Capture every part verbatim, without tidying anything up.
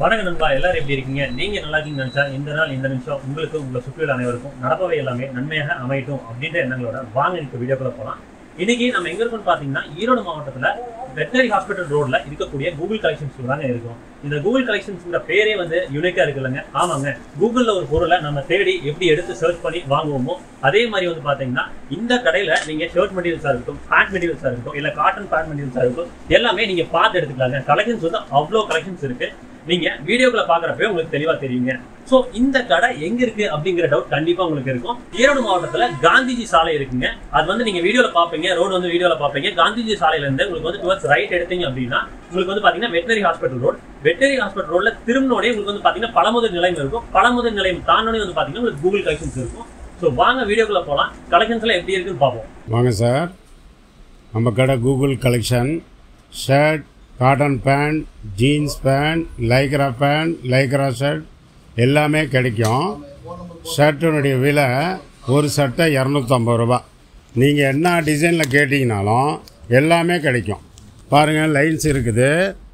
வணக்கம் நண்பா, எல்லாரும் எப்படி இருக்கீங்க? நீங்க நல்லா இருக்கீங்கன்னு நினைச்சா இந்த நாள் இந்த நிமிஷம் உங்களுக்கு உங்களை சுற்றியுள்ள அனைவருக்கும் நடப்பவை எல்லாமே நன்மையாக அமையட்டும் அப்படின்ற எண்ணங்களோட வாங்க இந்த வீடியோக்குள்ள போகலாம். இன்னைக்கு நம்ம எங்க இருக்கோம்னு பாத்தீங்கன்னா ஈரோடு மாவட்டத்துல வெட்டனரி ஹாஸ்பிட்டல் ரோட்ல இருக்கக்கூடிய கூகுள் கலெக்ஷன்ஸ் தாங்க இருக்கும். இந்த கூகுள் கலெக்ஷன்ஸ்ங்கிற பேரே வந்து யூனிக்கா இருக்குல்லங்க. ஆமாங்க, கூகுள்ல ஒரு பொருளை நம்ம தேடி எப்படி எடுத்து சர்ச் பண்ணி வாங்குவோமோ அதே மாதிரி வந்து பாத்தீங்கன்னா இந்த கடையில நீங்க ஷர்ட் மெட்டீரியல்ஸா இருக்கட்டும், பேண்ட் மெட்டீரியல்ஸா இருக்கட்டும், இல்ல காட்டன் பேண்ட் மெட்டீரியல்ஸா இருக்கட்டும், எல்லாமே நீங்க பார்த்து எடுத்துக்கலாங்க. கலெக்ஷன்ஸ் வந்து அவ்வளோ கலெக்ஷன்ஸ் இருக்கு. நீங்க வீடியோக்குள்ள பாக்குறப்ப உங்களுக்கு தெளிவா தெரியுங்க. சோ இந்த கடை எங்க இருக்கு அப்படிங்கிற டவுட் கண்டிப்பா உங்களுக்கு இருக்கும். ஈரோடு மாவட்டத்துல காந்திஜி சாலை இருக்குங்க. அது வந்து நீங்க வீடியோல பாப்பீங்க, ரோடு வந்து வீடியோல பாப்பீங்க. காந்திஜி சாலையில இருந்து உங்களுக்கு வந்து டுவர்ட்ஸ் ரைட் எடுத்தீங்க அப்படின்னா உங்களுக்கு வந்து பாத்தீங்கன்னா veterinary hospital road. Veterinary hospital ரோட்ல திரும்பினோடே உங்களுக்கு வந்து பாத்தீங்கன்னா பழமுதிர் நிலையம் இருக்கும். பழமுதிர் நிலையம் தாண்டோடே வந்து பாத்தீங்கன்னா உங்களுக்கு கூகுள் கலெக்ஷன்ஸ் இருக்கும். ஸோ வாங்க வீடியோக்குள்ள போகலாம். கலெக்ஷன்ஸ்ல எப்படி இருக்குன்னு பார்ப்போம். வாங்க சார், நம்ம கடை Google collection. Shirt, cotton pant, jeans pant, lycra pant, lycra shirt எல்லாமே கிடைக்கும். ஷர்ட்டினுடைய விலை ஒரு சட்டை இரநூத்தம்பது ரூபா. நீங்கள் என்ன டிசைனில் கேட்டிங்கனாலும் எல்லாமே கிடைக்கும். பாருங்கள், லைன்ஸ் இருக்குது,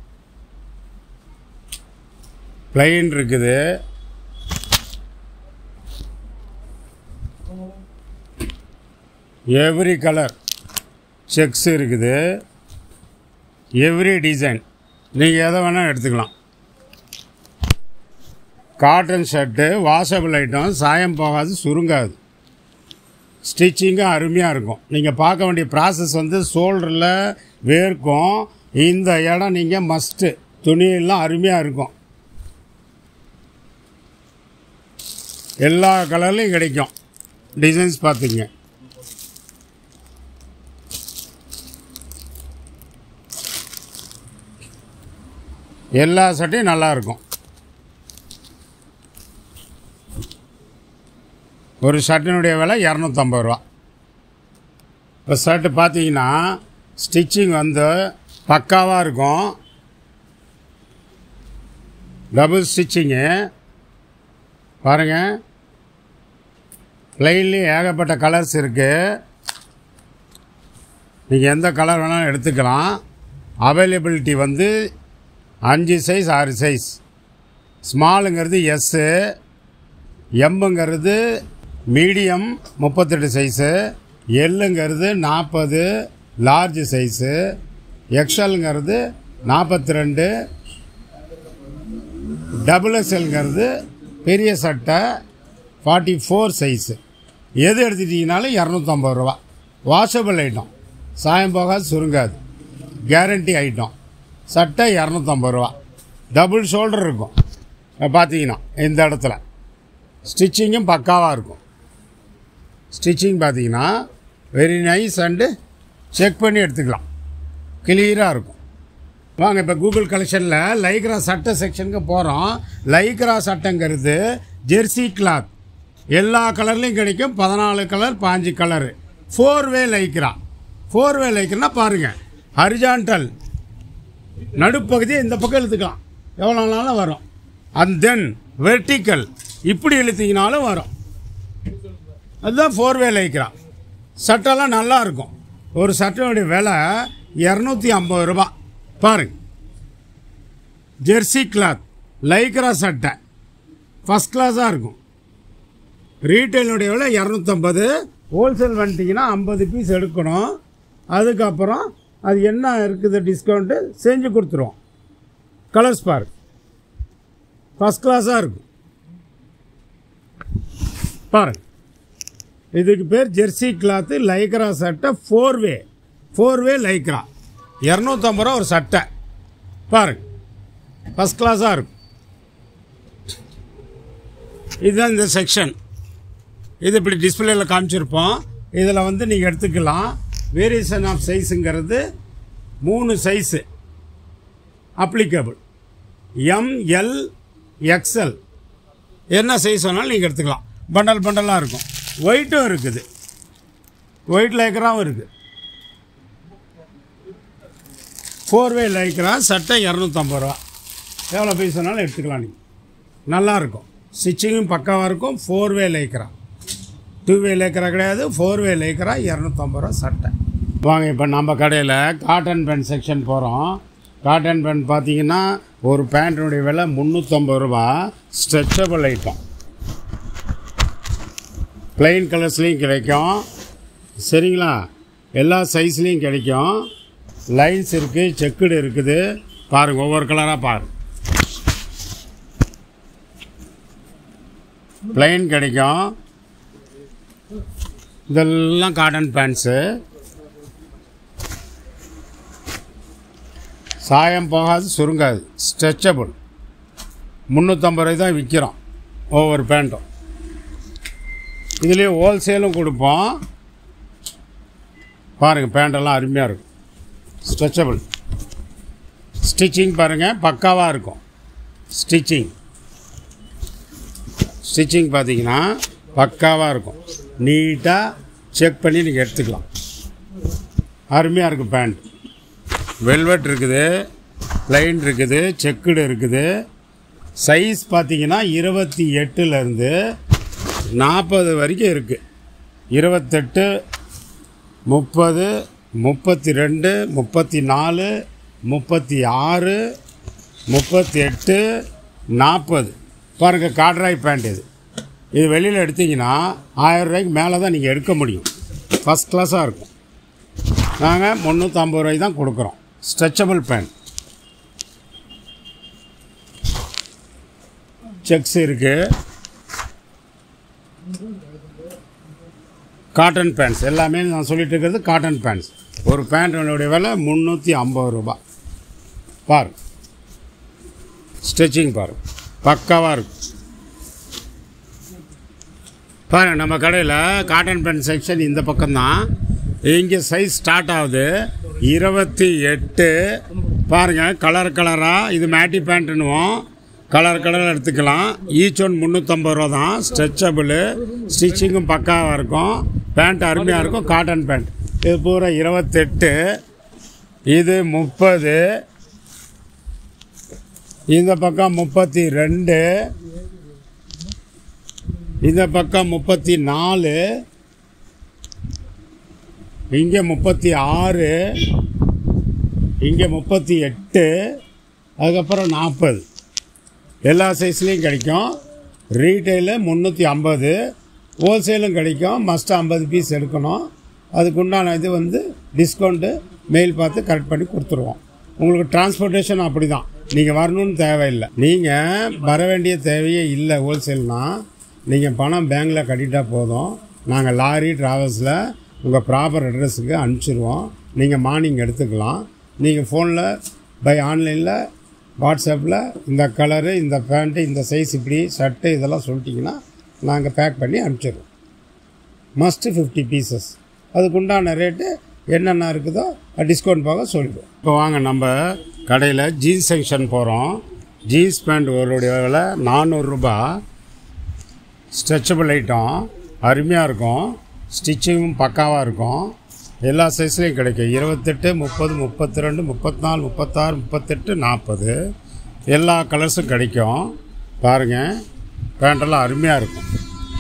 பிளைன் இருக்குது, எவ்ரி கலர் செக்ஸ் இருக்குது, எவ்ரி டிசைன் நீங்கள் எதை வேணால் எடுத்துக்கலாம். காட்டன் ஷர்ட்டு வாஷபிள் ஐட்டம், சாயம் போகாது, சுருங்காது, ஸ்டிச்சிங்கும் அருமையாக இருக்கும். நீங்கள் பார்க்க வேண்டிய ப்ராசஸ் வந்து ஷோல்டரில் வேர்க்கும். இந்த இடம் நீங்கள் மஸ்ட்டு, துணியெல்லாம் அருமையாக இருக்கும். எல்லா கலர்லையும் கிடைக்கும். டிசைன்ஸ் பார்த்துங்க. எல்லா சட்டையும் நல்லாயிருக்கும். ஒரு ஷர்ட்டினுடைய விலை இரநூத்தம்பது ரூபா. இப்போ ஷர்ட்டு பார்த்தீங்கன்னா ஸ்டிச்சிங் வந்து பக்காவாக இருக்கும். டபுள் ஸ்டிச்சிங்கு பாருங்கள். ப்ளைன்லேயும் ஏகப்பட்ட கலர்ஸ் இருக்குது. நீங்கள் எந்த கலர் வேணாலும் எடுத்துக்கலாம். அவைலபிலிட்டி வந்து அஞ்சு சைஸ் ஆறு சைஸ். ஸ்மாலுங்கிறது எஸ்ஸு, எம்முங்கிறது மீடியம் முப்பத்தெட்டு சைஸு, எல்லுங்கிறது நாற்பது லார்ஜ் சைஸு, எக்ஸ்எல்ங்கிறது நாற்பத்தி ரெண்டு, டபுள் எக்ஸ்எல்ங்கிறது பெரிய சட்டை ஃபார்ட்டி ஃபோர் சைஸு. எது எடுத்துட்டிங்கனாலும் இரநூத்தம்பது ரூபா. வாஷபிள் ஐட்டம், சாயம் போகாது, சுருங்காது, கேரண்டி ஐட்டம். சட்டை இரநூத்தம்பது ரூபா. டபுள் ஷோல்டர் இருக்கும். பார்த்தீங்கன்னா இந்த இடத்துல ஸ்டிச்சிங்கும் பக்காவாக இருக்கும். ஸ்டிச்சிங் பார்த்தீங்கன்னா வெரி நைஸ் அண்டு செக் பண்ணி எடுத்துக்கலாம். கிளியராக இருக்கும். வாங்க இப்போ கூகுள் கலெக்ஷனில் லைக்ரா சட்டை செக்ஷனுக்கு போகிறோம். லைக்ரா சட்டைங்கிறது ஜெர்சி கிளாத். எல்லா கலர்லேயும் கிடைக்கும். பதினாலு கலர், பாஞ்சு colour. Four way Lycra. Four way Lycra பாருங்கள். ஹரிஜான்டல் நடுப்பகுதியை இந்த பக்கம் இழுத்துக்கலாம், எவ்வளோ நாளும் வரும். அண்ட் தென் வெர்டிக்கல் இப்படி இழுத்திங்கனாலும் வரும். அதுதான் ஃபோர் வே லைக்ரா. சட்டெல்லாம் நல்லா இருக்கும். ஒரு சட்டையோடைய விலை இரநூத்தி ஐம்பது ரூபா. பாருங்க, ஜெர்சி கிளாத் லைக்ரா சட்டை ஃபஸ்ட் கிளாஸாக இருக்கும். ரீட்டைலுடைய விலை இரநூத்தம்பது. ஹோல்சேல் வந்துட்டிங்கன்னா ஐம்பது பீஸ் எடுக்கணும். அதுக்கப்புறம் அது என்ன இருக்குது டிஸ்கவுண்ட்டு செஞ்சு கொடுத்துருவோம். கலர்ஸ் பாருங்க, ஃபஸ்ட் கிளாஸாக இருக்கும். பாருங்க, இதுக்கு பேர் ஜெர்சி கிளாத்து லைக்ரா சட்டை four way. Four way Lycra இரநூத்தம்பது ரூபா ஒரு சட்டை. பாருங்க, ஃபஸ்ட் கிளாஸாக இருக்கும். இதுதான் இந்த செக்ஷன். இது இப்படி டிஸ்பிளேயில் காமிச்சிருப்போம். இதில் வந்து நீங்கள் எடுத்துக்கலாம். வேரியேஷன் ஆஃப் சைஸுங்கிறது மூணு size applicable. M, L, XL என்ன சைஸ் வேணாலும் நீங்கள் எடுத்துக்கலாம். பண்டல் பண்டலாக இருக்கும். ஒயிட்டும் இருக்குது, ஒயிட் லைக்ராவும் இருக்குது. ஃபோர் வே லைக்ரா சட்டை இரநூத்தம்பது ரூபா. எவ்வளோ பீஸ் வேணாலும் எடுத்துக்கலாம் நீங்கள். நல்லாயிருக்கும். ஸ்டிச்சிங்கும் பக்காவாக இருக்கும். Four way Lycra. Two way Lycra கிடையாது, ஃபோர் வே லைக்ரா இரநூத்தம்பது ரூபா சட்டை. வாங்க இப்போ நம்ம கடையில் காட்டன் பேண்ட் செக்ஷன் போகிறோம். காட்டன் பேண்ட் பார்த்தீங்கன்னா ஒரு பேண்ட்டுடைய விலை முந்நூற்றம்பது ரூபா. ஸ்ட்ரெச்சபிள் ஐட்டம், ப்ளைன் கலர்ஸ்லேயும் கிடைக்கும் சரிங்களா, எல்லா சைஸ்லேயும் கிடைக்கும். லைன்ஸ் இருக்குது, செக்குடு இருக்குது. பாருங்கள், ஒவ்வொரு கலராக பாருங்கள். ப்ளைன் கிடைக்கும். இதெல்லாம் காட்டன் பேண்ட்ஸு, சாயம் போகாது, சுருங்காது, ஸ்ட்ரெச்சபிள். முந்நூற்றம்பது ரூபாய் தான் விற்கிறோம் ஒவ்வொரு பேண்ட்டும். இதுலேயே ஹோல்சேலும் கொடுப்போம். பாருங்கள், பேண்டெல்லாம் அருமையாக இருக்கும், ஸ்ட்ரெச்சபிள். ஸ்டிச்சிங் பாருங்கள், பக்காவாக இருக்கும். ஸ்டிச்சிங் ஸ்டிச்சிங் பார்த்தீங்கன்னா பக்காவாக இருக்கும். நீட்டாக செக் பண்ணி நீங்கள் எடுத்துக்கலாம். அருமையாக இருக்கும் பேண்ட். வெல்வெட் இருக்குது, ப்ளைன் இருக்குது, செக்குடு இருக்குது. சைஸ் பார்த்தீங்கன்னா இருபத்தி எட்டுலேருந்து நாற்பது வரைக்கும் இருக்குது. இருபத்தெட்டு, முப்பது, முப்பத்தி ரெண்டு, முப்பத்தி நாலு, முப்பத்தி ஆறு, முப்பத்தி எட்டு, நாற்பது. பாருங்கள், காட்ராய் பேண்ட் இது. இது வெளியில் எடுத்திங்கன்னா ஆயிரம் ரூபாய்க்கு மேலே தான் நீங்கள் எடுக்க முடியும். ஃபஸ்ட் கிளாஸாக இருக்கும். நாங்கள் முந்நூற்றம்பது ரூபாய்க்கு தான் கொடுக்குறோம். Stretchable pant. செக்ஸ் இருக்குது. காட்டன் பேண்ட்ஸ் எல்லாமே நான் சொல்லிட்டு இருக்கிறது காட்டன் பேண்ட்ஸ். ஒரு பேண்ட்டுடைய விலை முந்நூற்றி ஐம்பது ரூபா. பாரு, ஸ்டிச்சிங் பாரு, பக்காவாக இருக்கும். பாருங்கள், நம்ம கடையில் காட்டன் பேண்ட் செக்ஷன் இந்த பக்கம்தான். இங்கே சைஸ் ஸ்டார்ட் ஆகுது இருபத்தி எட்டு. பாருங்கள், கலர் கலராக இது மேட்டி பேண்ட்டுன்னுவோம். கலர் கலர் எடுத்துக்கலாம். ஈச் ஒன் முந்நூற்றம்பது ரூபா தான். ஸ்ட்ரெச்சபிள், ஸ்டிச்சிங்கும் பக்காவாக இருக்கும். பேண்ட் அருமையாக இருக்கும். காட்டன் பேண்ட் இது பூரா இருபத்தெட்டு. இது முப்பது. இந்த பக்கம் முப்பத்தி ரெண்டு. இந்த பக்கம் முப்பத்தி நாலு. இங்கே முப்பத்தி ஆறு. இங்கே முப்பத்தி எட்டு. அதுக்கப்புறம் நாற்பது. எல்லா சைஸ்லேயும் கிடைக்கும். ரீட்டைலு முந்நூற்றி ஐம்பது, ஹோல்சேலும் கிடைக்கும். மஸ்ட் ஐம்பது பீஸ் எடுக்கணும். அதுக்குண்டான இது வந்து டிஸ்கவுண்ட்டு மெயில் பார்த்து கரெக்ட் பண்ணி கொடுத்துருவோம். உங்களுக்கு டிரான்ஸ்போர்ட்டேஷன் அப்படி தான், நீங்கள் வரணும்னு தேவையில்லை. நீங்கள் வர வேண்டிய தேவையே இல்லை. ஹோல்சேல்னால் நீங்கள் பணம் பேங்கில் கட்டிட்டா போதும். நாங்கள் லாரி ட்ராவல்ஸில் உங்கள் ப்ராப்பர் அட்ரஸுக்கு அனுப்பிச்சிடுவோம். நீங்கள் மார்னிங் எடுத்துக்கலாம். நீங்கள் ஃபோனில் பை ஆன்லைனில் வாட்ஸ்அப்பில் இந்த கலரு, இந்த பேண்ட்டு, இந்த சைஸ், இப்படி ஷர்ட்டு இதெல்லாம் சொல்லிட்டிங்கன்னா நாங்கள் பேக் பண்ணி அனுப்பிச்சிடுவோம். Must fifty pieces. அதுக்குண்டான ரேட்டு என்னென்ன இருக்குதோ டிஸ்கவுண்ட் போக சொல்லிடுவோம். இப்போ வாங்க, நம்ம கடையில் ஜீன்ஸ் செக்ஷன் போகிறோம். ஜீன்ஸ் பேண்ட் ஒருடைய விலை நானூறுரூபா. ஸ்ட்ரெச்சபிள் ஐட்டம், அருமையாக இருக்கும். ஸ்டிச்சிங்கும் பக்காவாக இருக்கும். எல்லா சைஸ்லேயும் கிடைக்கும். இருபத்தெட்டு, முப்பது, முப்பத்தி ரெண்டு, முப்பத்தி நாலு, முப்பத்தாறு, முப்பத்தெட்டு, நாற்பது. எல்லா கலர்ஸும் கிடைக்கும். பாருங்கள், பேண்டெல்லாம் அருமையாக இருக்கும்.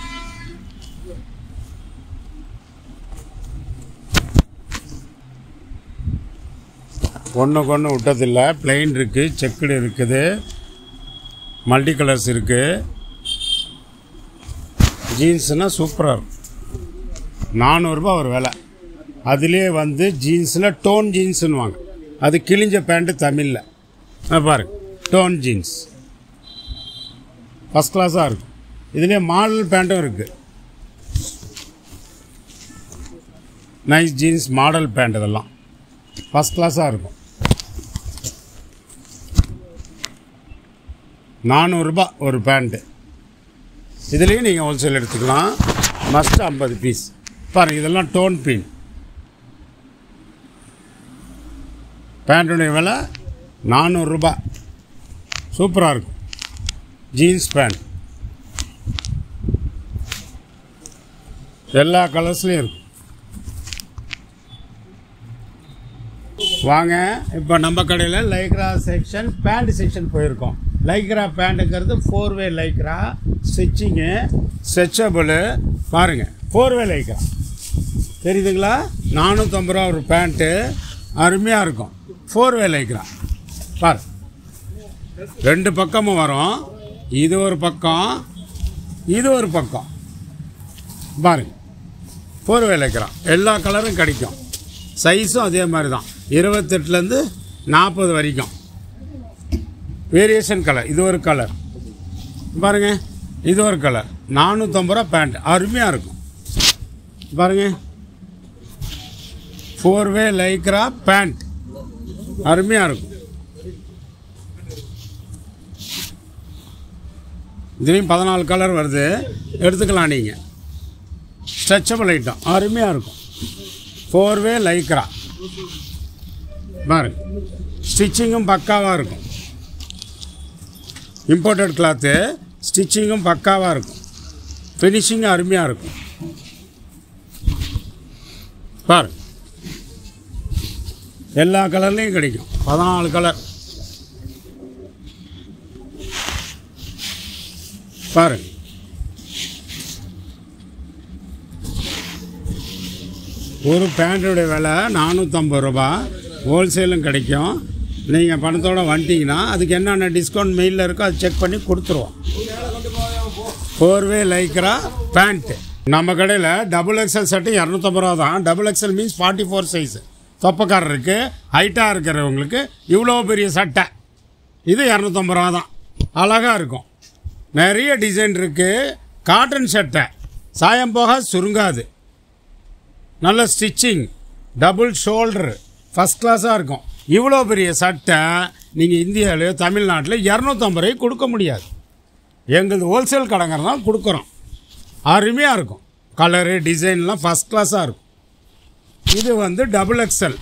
ஒன்றுக்கு ஒன்று விட்டதில்லை. ப்ளைன் இருக்குது, செக்குடு இருக்குது, மல்டி கலர்ஸ் இருக்குது. ஜீன்ஸுனால் சூப்பராக இருக்கும். நானூறுரூபா ஒரு விலை. அதுலேயே வந்து ஜீன்ஸில் டோன் ஜீன்ஸுன்னுவாங்க. அது கிழிஞ்ச பேண்ட்டு தமிழில். பாருங்க, டோன் ஜீன்ஸ் ஃபஸ்ட் கிளாஸாக இருக்கும். இதுலேயே மாடல் பேண்ட்டும் இருக்குது. நைஸ் ஜீன்ஸ் மாடல் பேண்ட், இதெல்லாம் ஃபஸ்ட் கிளாஸாக இருக்கும். நானூறுரூபா ஒரு பேண்ட்டு. இதுலேயும் நீங்கள் ஹோல்சேல் எடுத்துக்கலாம். மஸ்ட் ஐம்பது பீஸ். பாருங்கள், இதெல்லாம் டோன் பின். பேண்ட்டுடைய விலை நானூறுரூபா. சூப்பராக இருக்கும். ஜீன்ஸ் பேண்ட் எல்லா கலர்ஸ்லேயும் இருக்கும். வாங்க, இப்போ நம்ம கடையில் லைக்ரா செக்ஷன், பேண்ட் செக்ஷன் போயிருக்கோம். லைக்ரா பேண்ட்டுங்கிறது four way Lycra, stitching, stretchable. பாருங்கள், ஃபோர் வே லைக்ரா தெரியுதுங்களா? நானூற்றம்பது ரூபா ஒரு பேண்ட்டு, அருமையாக இருக்கும். ஃபோர் வே லைக்ரா பார், ரெண்டு பக்கமும் வரும். இது ஒரு பக்கம், இது ஒரு பக்கம். பாருங்க, போர்வை வைக்கிறான். எல்லா கலரும் கிடைக்கும். சைஸும் அதே மாதிரி தான், இருபத்தெட்டுலேருந்து நாற்பது வரைக்கும். Variation colour. இது ஒரு கலர் பாருங்க, இது ஒரு கலர். நானூற்றம்பது ரூபா பேண்ட், அருமையாக இருக்கும். பாருங்க, ஃபோர் வே லைக்ரா பேண்ட், அருமையாக இருக்கும். இதுலேயும் பதினாலு கலர் வருது, எடுத்துக்கலாம் நீங்கள். ஸ்ட்ரெச்சபிள் ஐட்டம், அருமையாக இருக்கும். ஃபோர் வே லைக்ரா பாருங்க, ஸ்டிச்சிங்கும் பக்காவாக இருக்கும். இம்போர்ட்டட் கிளாத்து, ஸ்டிச்சிங்கும் பக்காவாக இருக்கும். ஃபினிஷிங்கும் அருமையாக இருக்கும். பாருங்க, எல்லா கலர்லேயும் கிடைக்கும். பதினாலு கலர் பாருங்க. ஒரு பேண்ட்டுடைய விலை நானூற்றம்பது ரூபா, ஹோல்சேலும் கிடைக்கும். நீங்கள் பணத்தோடு வந்துட்டிங்கன்னா அதுக்கு என்னென்ன டிஸ்கவுண்ட் மெயிலில் இருக்கோ அது செக் பண்ணி கொடுத்துருவோம். ஃபோர் வே லைக்ரா பேண்ட்டு நம்ம கடையில் டபுள் எக்ஸ்எல் சட்டு இரநூத்தம்பது ரூபா தான். Double XL means forty four size. தொப்பக்காரருக்கு ஹைட்டாக இருக்கிறவங்களுக்கு இவ்வளோ பெரிய சட்டை இது இரநூத்தம்பது ரூபா தான். அழகாக இருக்கும். நிறைய டிசைன் இருக்குது. காட்டன் சட்டை, சாயம் போக சுருங்காது, நல்ல ஸ்டிச்சிங், டபுள் ஷோல்டரு, ஃபஸ்ட் கிளாஸாக இருக்கும். இவ்வளோ பெரிய சட்டை நீங்கள் இந்தியாவிலேயோ தமிழ்நாட்டில் இரநூத்தம்பது ரூபாய்க்கு கொடுக்க முடியாது. எங்களது ஹோல்சேல் கடைங்கிறதான் கொடுக்குறோம். அருமையாக இருக்கும். கலரு டிசைன்லாம் ஃபஸ்ட் கிளாஸாக இருக்கும். இது வந்து டபுள் எக்ஸ்எல்.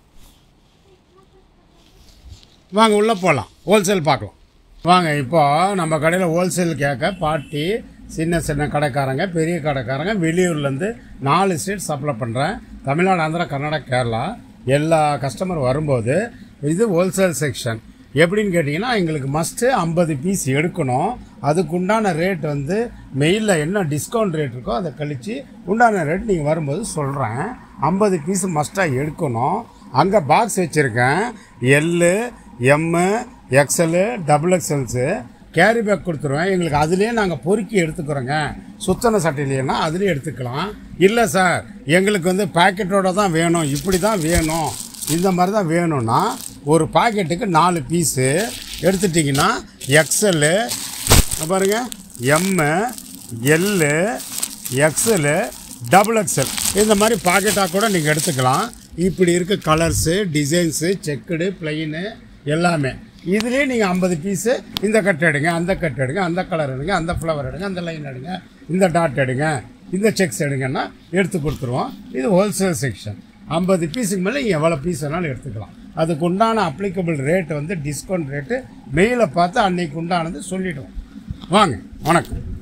வாங்க உள்ளே போகலாம், ஹோல்சேல் பார்க்கலாம். வாங்க, இப்போ நம்ம கடையில் ஹோல்சேல் கேட்க பாட்டி, சின்ன சின்ன கடைக்காரங்க, பெரிய கடைக்காரங்க, வெளியூர்லேருந்து நாலு ஸ்டேட் சப்ளை பண்ணுறேன். தமிழ்நாடு, ஆந்திரா, கர்நாடகா, கேரளா எல்லா கஸ்டமர் வரும்போது இது ஹோல்சேல் செக்ஷன். எப்படின்னு கேட்டிங்கன்னா, எங்களுக்கு மஸ்ட்டு ஐம்பது பீஸ் எடுக்கணும். அதுக்கு உண்டான ரேட் வந்து மெயிலில் என்ன டிஸ்கவுண்ட் ரேட் இருக்கோ அதை கழித்து உண்டான ரேட் நீங்கள் வரும்போது சொல்கிறேன். ஐம்பது பீஸ் மஸ்ட்டாக எடுக்கணும். அங்கே பாக்ஸ் வச்சுருக்கேன். L, M, XL, double XLs. Carry bag கொடுத்துருவேன். எங்களுக்கு அதுலேயே நாங்கள் பொறுக்கி எடுத்துக்கிறோங்க. சுத்தன சட்டையிலேன்னா அதுலேயே எடுத்துக்கலாம். இல்லை சார், எங்களுக்கு வந்து பேக்கெட்டோட தான் வேணும், இப்படி தான் வேணும், இந்த மாதிரி தான் வேணும்னா ஒரு பாக்கெட்டுக்கு நாலு பீஸு எடுத்துட்டிங்கன்னா எக்ஸலு பாருங்கள், M, L, XL, double XL இந்த மாதிரி பாக்கெட்டாக கூட நீங்கள் எடுத்துக்கலாம். இப்படி இருக்க கலர்ஸு, டிசைன்ஸு, செக்குடு, பிளெயினு எல்லாமே. இதுலேயே நீங்கள் ஐம்பது பீஸு இந்த கட் எடுங்க, அந்த கட் எடுங்க, அந்த கலர் எடுங்க, அந்த ஃப்ளவர் எடுங்க, அந்த லைன் எடுங்க, இந்த டாட் எடுங்க, இந்த செக்ஸ் எடுங்கன்னா எடுத்து கொடுத்துருவோம். இது ஹோல்சேல் செக்ஷன். ஐம்பது பீஸுக்கு மேலே நீங்கள் எவ்வளோ பீஸ் வேணாலும் எடுத்துக்கலாம். அதுக்கு உண்டான அப்ளிகபிள் ரேட்டு வந்து டிஸ்கவுண்ட் ரேட்டு மெயிலை பார்த்து அன்றைக்கு உண்டானது சொல்லிவிடுவோம். வாங்க, வணக்கம்.